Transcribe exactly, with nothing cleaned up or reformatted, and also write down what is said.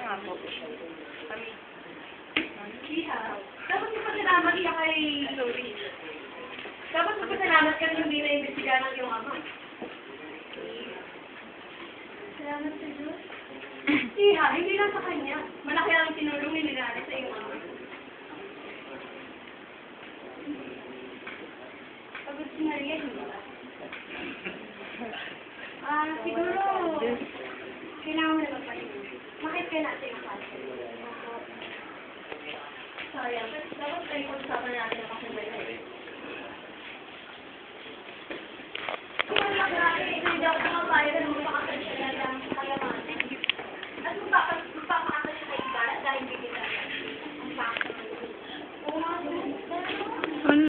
nga po. Kami. Iha. Dapat magpasalamat siya kay... Sorry. Dapat magpasalamat ka na hindi na-imbestigahan ng iyong ama. Salamat sa Diyos. Iha, hindi lang sa kanya. Malaki ang tinulong ni Nilala sa iyong ama. Pagod si Maria, hindi ba? Ah, siguro, kailangan mo na magpahinga. Makit ka natin ang kasi. Sayang, dapat tayo pag-usapan natin ang kasunod. Kung ang mag-rami, hindi ako